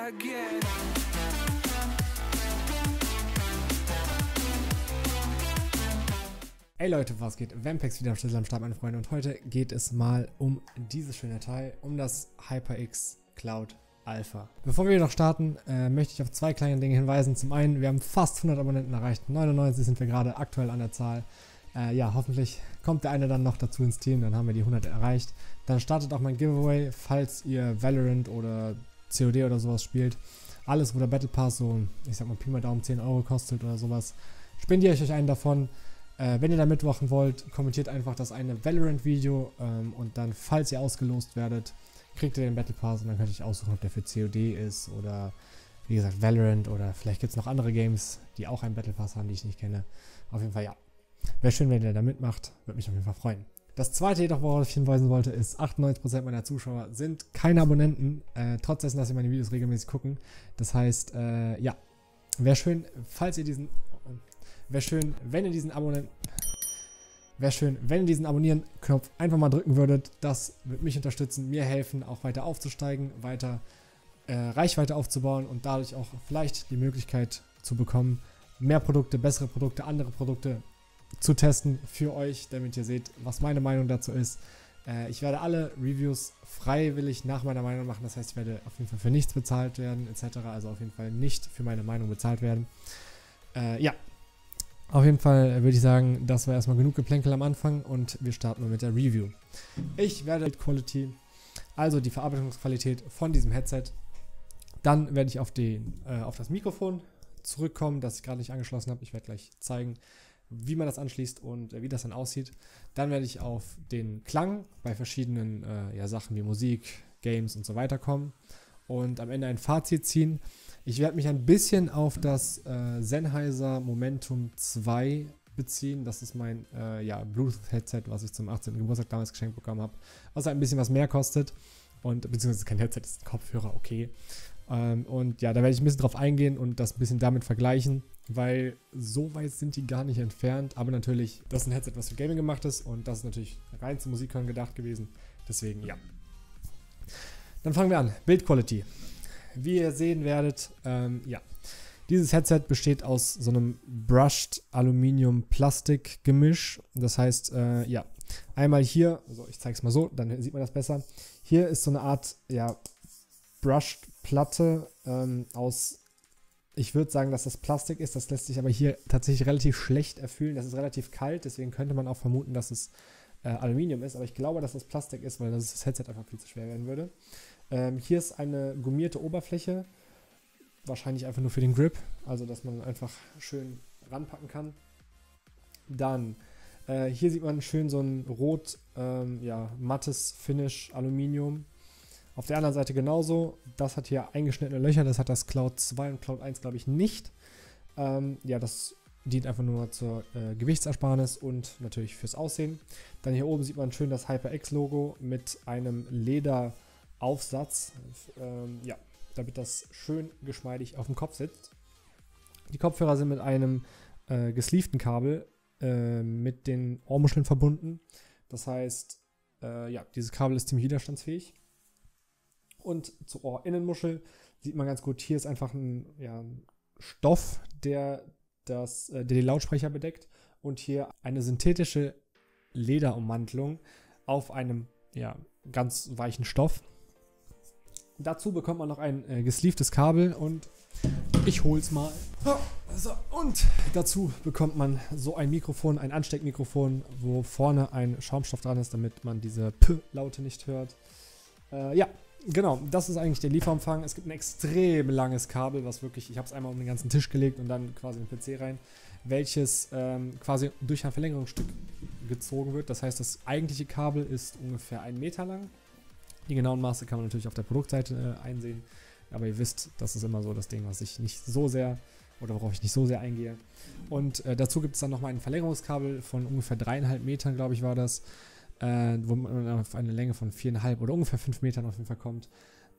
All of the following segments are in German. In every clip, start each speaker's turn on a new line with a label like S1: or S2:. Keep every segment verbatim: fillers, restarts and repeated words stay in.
S1: again.
S2: Hey Leute, was geht? Vampex wieder am Schlüssel am Start, meine Freunde, und heute geht es mal um dieses schöne Teil, um das HyperX Cloud Alpha. Bevor wir noch starten, äh, möchte ich auf zwei kleine Dinge hinweisen. Zum einen, wir haben fast hundert Abonnenten erreicht, neunundneunzig sind wir gerade aktuell an der Zahl. Äh, ja, hoffentlich kommt der eine dann noch dazu ins Team, dann haben wir die hundert erreicht. Dann startet auch mein Giveaway, falls ihr Valorant oder C O D oder sowas spielt. Alles, wo der Battle Pass so, ich sag mal Pi mal Daumen zehn Euro kostet oder sowas, spendiere ich euch einen davon. Äh, wenn ihr da mitmachen wollt, kommentiert einfach das eine Valorant-Video ähm, und dann, falls ihr ausgelost werdet, kriegt ihr den Battle Pass und dann könnt ihr euch aussuchen, ob der für C O D ist oder, wie gesagt, Valorant oder vielleicht gibt es noch andere Games, die auch einen Battle Pass haben, die ich nicht kenne. Auf jeden Fall, ja. Wäre schön, wenn ihr da mitmacht, würde mich auf jeden Fall freuen. Das zweite jedoch, worauf ich hinweisen wollte, ist, achtundneunzig Prozent meiner Zuschauer sind keine Abonnenten, äh, trotz dessen, dass sie meine Videos regelmäßig gucken. Das heißt, äh, ja, wäre schön, falls ihr diesen, wäre schön, wenn ihr diesen Abonnenten, wäre schön, wenn ihr diesen Abonnieren-Knopf einfach mal drücken würdet. Das würde mich unterstützen, mir helfen, auch weiter aufzusteigen, weiter äh, Reichweite aufzubauen und dadurch auch vielleicht die Möglichkeit zu bekommen, mehr Produkte, bessere Produkte, andere Produkte zu testen für euch, damit ihr seht, was meine Meinung dazu ist. Äh, ich werde alle Reviews freiwillig nach meiner Meinung machen, das heißt, ich werde auf jeden Fall für nichts bezahlt werden, et cetera. Also auf jeden Fall nicht für meine Meinung bezahlt werden. Äh, ja, auf jeden Fall würde ich sagen, das war erstmal genug Geplänkel am Anfang und wir starten mal mit der Review. Ich werde Build Quality, also die Verarbeitungsqualität von diesem Headset, dann werde ich auf, den, äh, auf das Mikrofon zurückkommen, das ich gerade nicht angeschlossen habe. Ich werde gleich zeigen, wie man das anschließt und äh, wie das dann aussieht. Dann werde ich auf den Klang bei verschiedenen äh, ja, Sachen wie Musik, Games und so weiter kommen und am Ende ein Fazit ziehen. Ich werde mich ein bisschen auf das äh, Sennheiser Momentum zwei beziehen. Das ist mein äh, ja, Bluetooth-Headset, was ich zum achtzehnten Geburtstag damals geschenkt bekommen habe, was halt ein bisschen was mehr kostet. Und beziehungsweise kein Headset, ist ein Kopfhörer, okay. Ähm, und ja, da werde ich ein bisschen drauf eingehen und das ein bisschen damit vergleichen, weil so weit sind die gar nicht entfernt. Aber natürlich, das ist ein Headset, was für Gaming gemacht ist und das ist natürlich rein zum Musikhören gedacht gewesen. Deswegen, ja. Dann fangen wir an. Build Quality. Wie ihr sehen werdet, ähm, ja, dieses Headset besteht aus so einem Brushed Aluminium-Plastik-Gemisch. Das heißt, äh, ja, einmal hier, also ich zeige es mal so, dann sieht man das besser. Hier ist so eine Art, ja, Brushed-Platte ähm, aus, ich würde sagen, dass das Plastik ist. Das lässt sich aber hier tatsächlich relativ schlecht erfüllen. Das ist relativ kalt, deswegen könnte man auch vermuten, dass es äh, Aluminium ist. Aber ich glaube, dass das Plastik ist, weil das Headset einfach viel zu schwer werden würde. Ähm, hier ist eine gummierte Oberfläche, wahrscheinlich einfach nur für den Grip, also dass man einfach schön ranpacken kann. Dann, äh, hier sieht man schön so ein rot, ähm, ja, mattes Finish Aluminium. Auf der anderen Seite genauso, das hat hier eingeschnittene Löcher, das hat das Cloud zwei und Cloud eins, glaube ich, nicht. Ähm, ja, das dient einfach nur zur äh, Gewichtsersparnis und natürlich fürs Aussehen. Dann hier oben sieht man schön das HyperX-Logo mit einem Leder Aufsatz, ähm, ja, damit das schön geschmeidig auf dem Kopf sitzt. Die Kopfhörer sind mit einem äh, gesleevten Kabel äh, mit den Ohrmuscheln verbunden. Das heißt, äh, ja, dieses Kabel ist ziemlich widerstandsfähig. Und zur Ohrinnenmuschel sieht man ganz gut, hier ist einfach ein, ja, ein Stoff, der, das, äh, der die Lautsprecher bedeckt. Und hier eine synthetische Lederummantelung auf einem, ja, ganz weichen Stoff. Dazu bekommt man noch ein äh, gesleevedes Kabel und ich hol's mal. Oh, so, und dazu bekommt man so ein Mikrofon, ein Ansteckmikrofon, wo vorne ein Schaumstoff dran ist, damit man diese P-Laute nicht hört. Äh, ja, genau, das ist eigentlich der Lieferumfang. Es gibt ein extrem langes Kabel, was wirklich, ich habe es einmal um den ganzen Tisch gelegt und dann quasi in den P C rein, welches ähm, quasi durch ein Verlängerungsstück gezogen wird. Das heißt, das eigentliche Kabel ist ungefähr einen Meter lang. Die genauen Maße kann man natürlich auf der Produktseite äh, einsehen, aber ihr wisst, das ist immer so das Ding, was ich nicht so sehr, oder worauf ich nicht so sehr eingehe. Und äh, dazu gibt es dann nochmal ein Verlängerungskabel von ungefähr dreieinhalb Metern, glaube ich, war das, äh, wo man auf eine Länge von viereinhalb oder ungefähr fünf Metern auf jeden Fall kommt.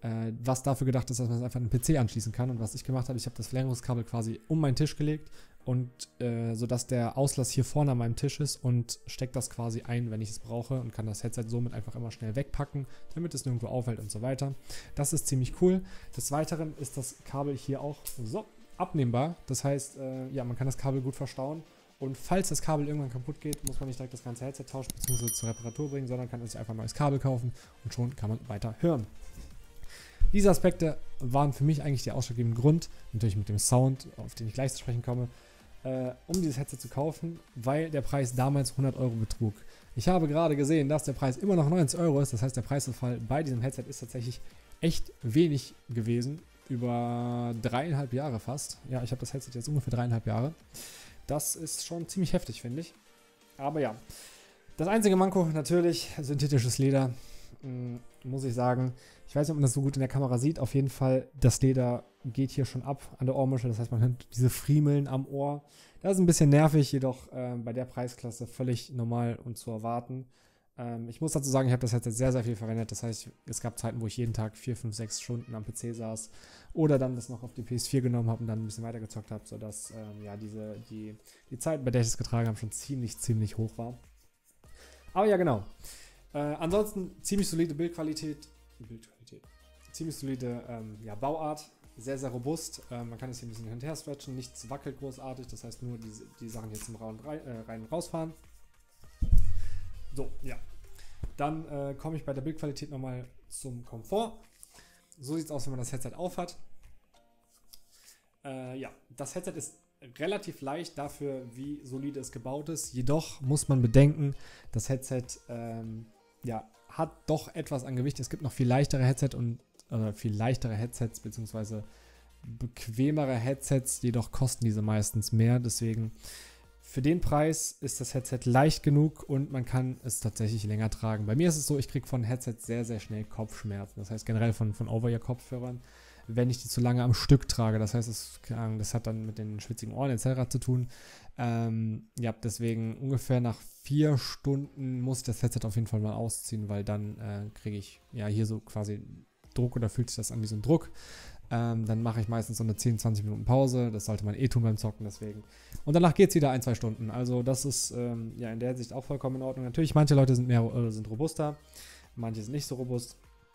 S2: äh, was dafür gedacht ist, dass man es einfach an den P C anschließen kann. Und was ich gemacht habe, ich habe das Verlängerungskabel quasi um meinen Tisch gelegt und äh, sodass der Auslass hier vorne an meinem Tisch ist und steckt das quasi ein, wenn ich es brauche und kann das Headset somit einfach immer schnell wegpacken, damit es nirgendwo auffällt und so weiter. Das ist ziemlich cool. Des Weiteren ist das Kabel hier auch so abnehmbar. Das heißt, äh, ja, man kann das Kabel gut verstauen. Und falls das Kabel irgendwann kaputt geht, muss man nicht direkt das ganze Headset tauschen bzw. zur Reparatur bringen, sondern kann sich einfach ein neues Kabel kaufen und schon kann man weiter hören. Diese Aspekte waren für mich eigentlich der ausschlaggebende Grund, natürlich mit dem Sound, auf den ich gleich zu sprechen komme, äh, um dieses Headset zu kaufen, weil der Preis damals hundert Euro betrug. Ich habe gerade gesehen, dass der Preis immer noch neunzig Euro ist, das heißt der Preisverfall bei diesem Headset ist tatsächlich echt wenig gewesen, über dreieinhalb Jahre fast. Ja, ich habe das Headset jetzt ungefähr dreieinhalb Jahre. Das ist schon ziemlich heftig, finde ich. Aber ja, das einzige Manko natürlich, synthetisches Leder, mh, muss ich sagen. Ich weiß nicht, ob man das so gut in der Kamera sieht. Auf jeden Fall, das Leder geht hier schon ab an der Ohrmuschel. Das heißt, man hört diese Friemeln am Ohr. Das ist ein bisschen nervig, jedoch äh, bei der Preisklasse völlig normal und zu erwarten. Ähm, ich muss dazu sagen, ich habe das jetzt sehr, sehr viel verwendet. Das heißt, es gab Zeiten, wo ich jeden Tag vier, fünf, sechs Stunden am P C saß oder dann das noch auf die P S vier genommen habe und dann ein bisschen weiter gezockt habe, sodass ähm, ja, diese, die, die Zeit, bei der ich es getragen habe, schon ziemlich, ziemlich hoch war. Aber ja, genau. Äh, ansonsten ziemlich solide Bildqualität. Bildqualität. Ziemlich solide ähm, ja, Bauart. Sehr, sehr robust. Äh, man kann es hier ein bisschen hin und her stretchen. Nichts wackelt großartig. Das heißt nur die, die Sachen hier zum Rauen, äh, rein und rausfahren. So, ja. Dann äh, komme ich bei der Bildqualität nochmal zum Komfort. So sieht es aus, wenn man das Headset aufhat. Äh, ja, das Headset ist relativ leicht dafür, wie solide es gebaut ist. Jedoch muss man bedenken, das Headset ähm, ja, hat doch etwas an Gewicht. Es gibt noch viel leichtere Headset und äh, viel leichtere Headsets beziehungsweise bequemere Headsets, jedoch kosten diese meistens mehr. Deswegen für den Preis ist das Headset leicht genug und man kann es tatsächlich länger tragen. Bei mir ist es so, ich kriege von Headsets sehr, sehr schnell Kopfschmerzen. Das heißt generell von, von Over-Ear-Kopfhörern, wenn ich die zu lange am Stück trage. Das heißt, es, das hat dann mit den schwitzigen Ohren et cetera zu tun. Ähm, ja, deswegen ungefähr nach vier Stunden muss ich das Headset auf jeden Fall mal ausziehen, weil dann äh, kriege ich ja hier so quasi Druck oder fühlt sich das an wie so ein Druck. Ähm, dann mache ich meistens so eine zehn, zwanzig Minuten Pause. Das sollte man eh tun beim Zocken, deswegen. Und danach geht es wieder ein, zwei Stunden. Also das ist ähm, ja in der Hinsicht auch vollkommen in Ordnung. Natürlich, manche Leute sind mehr äh, sind robuster, manche sind nicht so robust.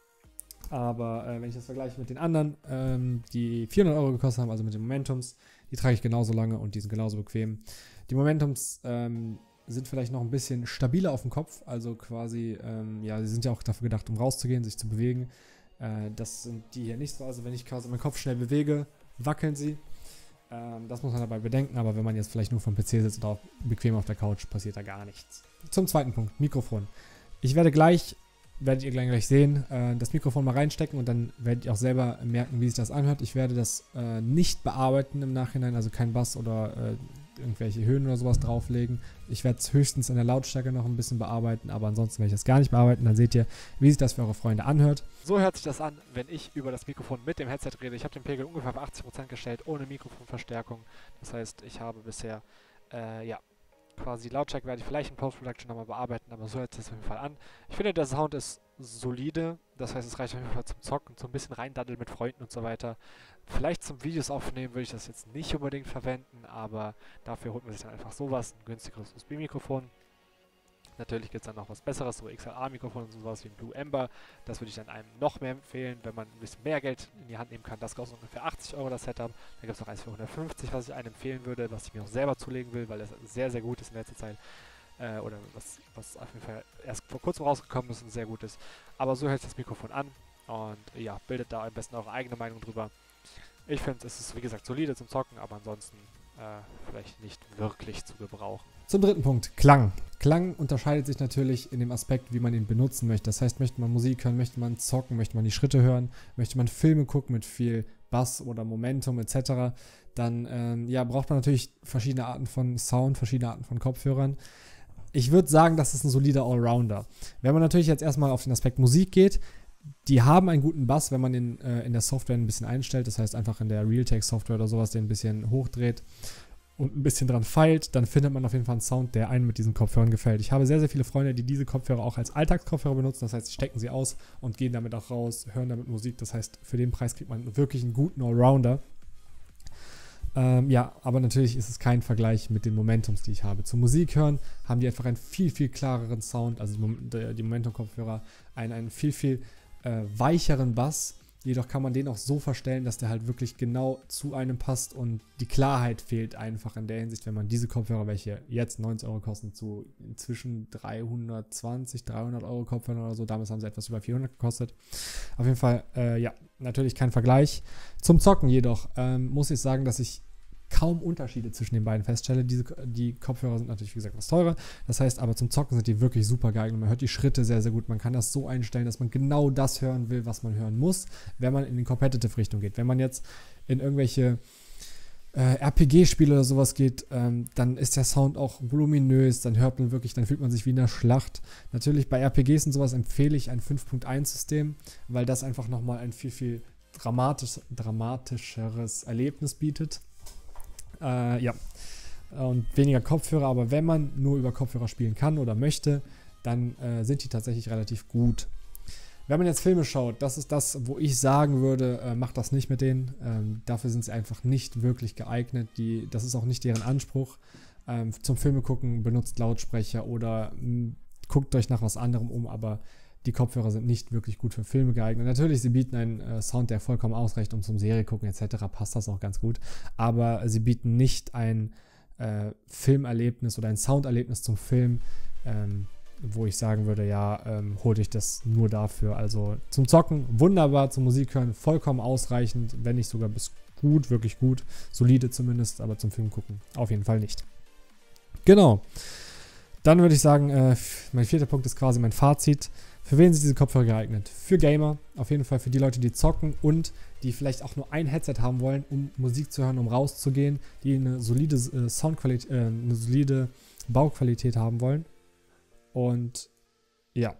S2: Aber äh, wenn ich das vergleiche mit den anderen, ähm, die vierhundert Euro gekostet haben, also mit den Momentums, die trage ich genauso lange und die sind genauso bequem. Die Momentums ähm, sind vielleicht noch ein bisschen stabiler auf dem Kopf, also quasi, ähm, ja, sie sind ja auch dafür gedacht, um rauszugehen, sich zu bewegen. Äh, das sind die hier nicht so, also wenn ich quasi meinen Kopf schnell bewege, wackeln sie. Ähm, das muss man dabei bedenken, aber wenn man jetzt vielleicht nur vom P C sitzt oder auch bequem auf der Couch, passiert da gar nichts. Zum zweiten Punkt, Mikrofon. Ich werde gleich werdet ihr gleich sehen, äh, das Mikrofon mal reinstecken und dann werdet ihr auch selber merken, wie sich das anhört. Ich werde das äh, nicht bearbeiten im Nachhinein, also kein Bass oder äh, irgendwelche Höhen oder sowas drauflegen. Ich werde es höchstens in der Lautstärke noch ein bisschen bearbeiten, aber ansonsten werde ich das gar nicht bearbeiten. Dann seht ihr, wie sich das für eure Freunde anhört.
S1: So hört sich das an, wenn ich über das Mikrofon mit dem Headset rede. Ich habe den Pegel ungefähr auf achtzig Prozent gestellt, ohne Mikrofonverstärkung. Das heißt, ich habe bisher, äh, ja, quasi Lautstärke werde ich vielleicht in Post-Production nochmal bearbeiten, aber so hört sich das auf jeden Fall an. Ich finde, der Sound ist solide, das heißt, es reicht auf jeden Fall zum Zocken, so ein bisschen reindaddeln mit Freunden und so weiter. Vielleicht zum Videos aufnehmen würde ich das jetzt nicht unbedingt verwenden, aber dafür holt man sich dann einfach sowas, ein günstigeres U S B-Mikrofon. Natürlich gibt es dann noch was Besseres, so X L R-Mikrofon und sowas wie ein Blue Ember. Das würde ich dann einem noch mehr empfehlen, wenn man ein bisschen mehr Geld in die Hand nehmen kann. Das kostet ungefähr achtzig Euro das Setup. Da gibt es noch eins für hundertfünfzig, was ich einem empfehlen würde, was ich mir auch selber zulegen will, weil das sehr, sehr gut ist in letzter Zeit. Äh, oder was, was auf jeden Fall erst vor kurzem rausgekommen ist und sehr gut ist. Aber so hält das Mikrofon an und ja, bildet da am besten eure eigene Meinung drüber. Ich finde, es ist wie gesagt solide zum Zocken, aber ansonsten äh, vielleicht nicht wirklich zu gebrauchen.
S2: Zum dritten Punkt, Klang. Klang unterscheidet sich natürlich in dem Aspekt, wie man ihn benutzen möchte. Das heißt, möchte man Musik hören, möchte man zocken, möchte man die Schritte hören, möchte man Filme gucken mit viel Bass oder Momentum et cetera, dann ähm, ja, braucht man natürlich verschiedene Arten von Sound, verschiedene Arten von Kopfhörern. Ich würde sagen, das ist ein solider Allrounder. Wenn man natürlich jetzt erstmal auf den Aspekt Musik geht, die haben einen guten Bass, wenn man den äh, in der Software ein bisschen einstellt. Das heißt, einfach in der Realtek-Software oder sowas den ein bisschen hochdreht. und ein bisschen dran feilt, dann findet man auf jeden Fall einen Sound, der einem mit diesen Kopfhörern gefällt. Ich habe sehr, sehr viele Freunde, die diese Kopfhörer auch als Alltagskopfhörer benutzen. Das heißt, sie stecken sie aus und gehen damit auch raus, hören damit Musik. Das heißt, für den Preis kriegt man wirklich einen guten Allrounder. Ähm, ja, aber natürlich ist es kein Vergleich mit den Momentums, die ich habe. Zum Musik hören haben die einfach einen viel, viel klareren Sound, also die, die Momentum-Kopfhörer, einen, einen viel, viel äh, weicheren Bass. Jedoch kann man den auch so verstellen, dass der halt wirklich genau zu einem passt und die Klarheit fehlt einfach in der Hinsicht, wenn man diese Kopfhörer, welche jetzt neunzig Euro kosten, zu inzwischen dreihundertzwanzig, dreihundert Euro Kopfhörer oder so, damals haben sie etwas über vierhundert gekostet. Auf jeden Fall, äh, ja, natürlich kein Vergleich. Zum Zocken jedoch ähm, muss ich sagen, dass ich kaum Unterschiede zwischen den beiden feststelle. Diese, die Kopfhörer sind natürlich, wie gesagt, was teurer. Das heißt, aber zum Zocken sind die wirklich super geeignet. Man hört die Schritte sehr, sehr gut. Man kann das so einstellen, dass man genau das hören will, was man hören muss, wenn man in die Competitive-Richtung geht. Wenn man jetzt in irgendwelche äh, R P G-Spiele oder sowas geht, ähm, dann ist der Sound auch voluminös. Dann hört man wirklich, dann fühlt man sich wie in einer Schlacht. Natürlich bei R P Gs und sowas empfehle ich ein fünf Punkt eins System, weil das einfach nochmal ein viel, viel dramatisch, dramatischeres Erlebnis bietet. Äh, ja, und weniger Kopfhörer, aber wenn man nur über Kopfhörer spielen kann oder möchte, dann äh, sind die tatsächlich relativ gut. Wenn man jetzt Filme schaut, das ist das, wo ich sagen würde, äh, macht das nicht mit denen. Ähm, dafür sind sie einfach nicht wirklich geeignet. Die, das ist auch nicht deren Anspruch. Ähm, zum Filme gucken, benutzt Lautsprecher oder mh, guckt euch nach was anderem um, aber die Kopfhörer sind nicht wirklich gut für Filme geeignet. Natürlich, sie bieten einen äh, Sound, der vollkommen ausreicht, um zum Serie gucken et cetera. Passt das auch ganz gut. Aber sie bieten nicht ein äh, Filmerlebnis oder ein Sounderlebnis zum Film, ähm, wo ich sagen würde, ja, ähm, holt euch das nur dafür. Also zum Zocken wunderbar, zum Musik hören vollkommen ausreichend, wenn nicht sogar bis gut, wirklich gut, solide zumindest, aber zum Film gucken auf jeden Fall nicht. Genau. Dann würde ich sagen, äh, mein vierter Punkt ist quasi mein Fazit. Für wen sind diese Kopfhörer geeignet? Für Gamer, auf jeden Fall für die Leute, die zocken und die vielleicht auch nur ein Headset haben wollen, um Musik zu hören, um rauszugehen, die eine solide äh, Soundqualität, äh, eine solide Bauqualität haben wollen. Und ja.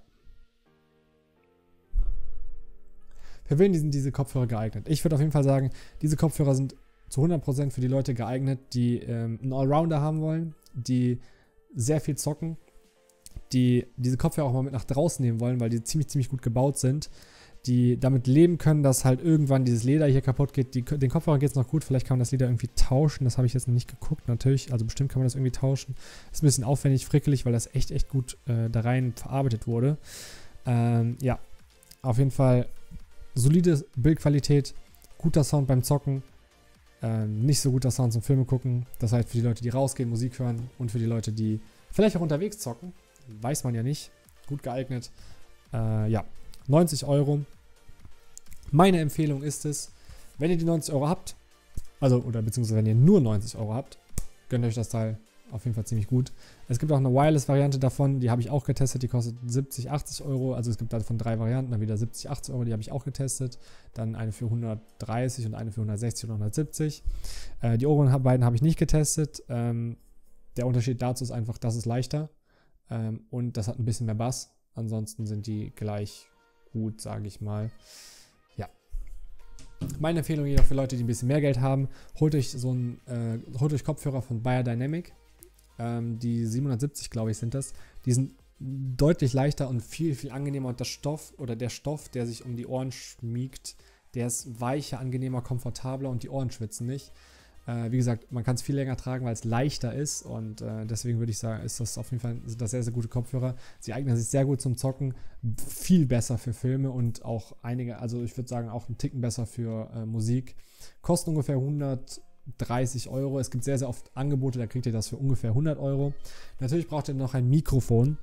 S2: Für wen sind diese Kopfhörer geeignet? Ich würde auf jeden Fall sagen, diese Kopfhörer sind zu hundert Prozent für die Leute geeignet, die ähm, einen Allrounder haben wollen, die sehr viel zocken, die diese Kopfhörer auch mal mit nach draußen nehmen wollen, weil die ziemlich, ziemlich gut gebaut sind, die damit leben können, dass halt irgendwann dieses Leder hier kaputt geht. Die, den Kopfhörer geht es noch gut, vielleicht kann man das Leder irgendwie tauschen, das habe ich jetzt noch nicht geguckt, natürlich, also bestimmt kann man das irgendwie tauschen. Ist ein bisschen aufwendig, frickelig, weil das echt, echt gut äh, da rein verarbeitet wurde. Ähm, ja, auf jeden Fall solide Bildqualität, guter Sound beim Zocken, ähm, nicht so guter Sound zum Filme gucken. Das heißt für die Leute, die rausgehen, Musik hören und für die Leute, die vielleicht auch unterwegs zocken. Weiß man ja nicht. Gut geeignet. Äh, ja, neunzig Euro. Meine Empfehlung ist es, wenn ihr die neunzig Euro habt, also, oder beziehungsweise wenn ihr nur neunzig Euro habt, gönnt euch das Teil auf jeden Fall ziemlich gut. Es gibt auch eine Wireless-Variante davon, die habe ich auch getestet, die kostet siebzig, achtzig Euro. Also es gibt davon drei Varianten, dann wieder siebzig, achtzig Euro, die habe ich auch getestet. Dann eine für hundertdreißig und eine für hundertsechzig und hundertsiebzig. Äh, die oberen beiden habe ich nicht getestet. Ähm, der Unterschied dazu ist einfach, das ist leichter. Ähm, und das hat ein bisschen mehr Bass. Ansonsten sind die gleich gut, sage ich mal. Ja. Meine Empfehlung jedoch für Leute, die ein bisschen mehr Geld haben, holt euch so ein, äh, holt euch Kopfhörer von Beyerdynamic. Ähm, die siebenhundertsiebzig, glaube ich, sind das. Die sind deutlich leichter und viel, viel angenehmer. Und der Stoff oder der Stoff, der sich um die Ohren schmiegt, der ist weicher, angenehmer, komfortabler und die Ohren schwitzen nicht. Äh, wie gesagt, man kann es viel länger tragen, weil es leichter ist und äh, deswegen würde ich sagen, ist das auf jeden Fall sind das sehr, sehr gute Kopfhörer. Sie eignen sich sehr gut zum Zocken, viel besser für Filme und auch einige, also ich würde sagen auch einen Ticken besser für äh, Musik. Kosten ungefähr hundertdreißig Euro. Es gibt sehr, sehr oft Angebote, da kriegt ihr das für ungefähr hundert Euro. Natürlich braucht ihr noch ein Mikrofon.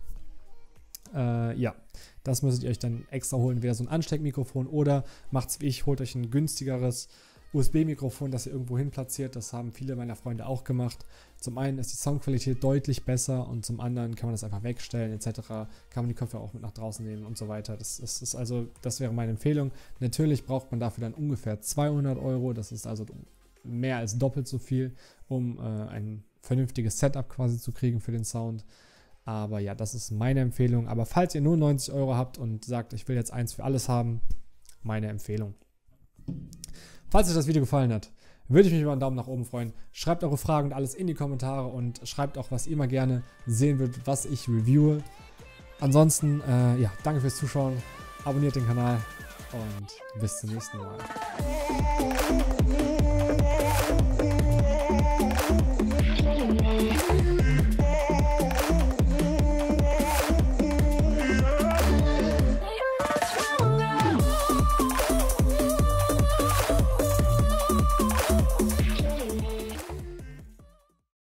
S2: Äh, ja, das müsstet ihr euch dann extra holen, entweder so ein Ansteckmikrofon oder macht's wie ich, holt euch ein günstigeres U S B-Mikrofon, das ihr irgendwo hin platziert. Das haben viele meiner Freunde auch gemacht. Zum einen ist die Soundqualität deutlich besser und zum anderen kann man das einfach wegstellen et cetera. Kann man die Kopfhörer auch mit nach draußen nehmen und so weiter. Das, das ist also, das wäre meine Empfehlung. Natürlich braucht man dafür dann ungefähr zweihundert Euro. Das ist also mehr als doppelt so viel, um äh, ein vernünftiges Setup quasi zu kriegen für den Sound. Aber ja, das ist meine Empfehlung. Aber falls ihr nur neunzig Euro habt und sagt, ich will jetzt eins für alles haben, meine Empfehlung. Falls euch das Video gefallen hat, würde ich mich über einen Daumen nach oben freuen. Schreibt eure Fragen und alles in die Kommentare und schreibt auch, was ihr mal gerne sehen würdet, was ich reviewe. Ansonsten, äh, ja, danke fürs Zuschauen. Abonniert den Kanal und bis zum nächsten Mal.